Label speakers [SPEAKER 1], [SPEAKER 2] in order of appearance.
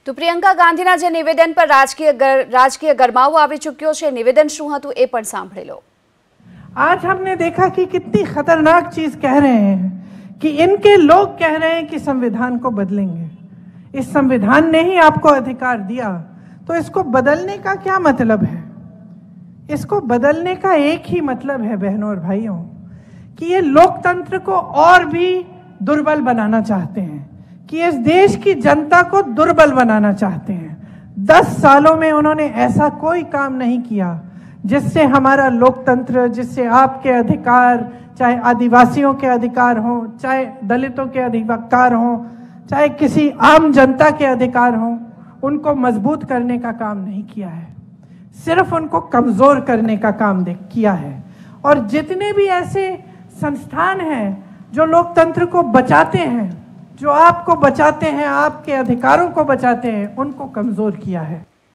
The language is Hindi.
[SPEAKER 1] તો પ્રિયંકા ગાંધીના જે નિવેદન પર રાજકીય ગરમાવો આવી ચૂક્યો છે, નિવેદન શું હતું એ પણ સાંભળી લો।
[SPEAKER 2] आज हमने देखा कि कितनी खतरनाक चीज कह रहे हैं कि इनके लोग कह रहे हैं कि संविधान को बदलेंगे। इस संविधान ने ही आपको अधिकार दिया, तो इसको बदलने का क्या मतलब है? इसको बदलने का एक ही मतलब है बहनों और भाइयों, कि ये लोकतंत्र को और भी दुर्बल बनाना चाहते हैं, कि इस देश की जनता को दुर्बल बनाना चाहते हैं। 10 सालों में उन्होंने ऐसा कोई काम नहीं किया जिससे हमारा लोकतंत्र, जिससे आपके अधिकार, चाहे आदिवासियों के अधिकार हो, चाहे दलितों के अधिकार हो, चाहे किसी आम जनता के अधिकार हो, उनको मजबूत करने का काम नहीं किया है, सिर्फ उनको कमजोर करने का काम किया है। और जितने भी ऐसे संस्थान हैं जो लोकतंत्र को बचाते हैं, जो आपको बचाते हैं, आपके अधिकारों को बचाते हैं, उनको कमजोर किया है।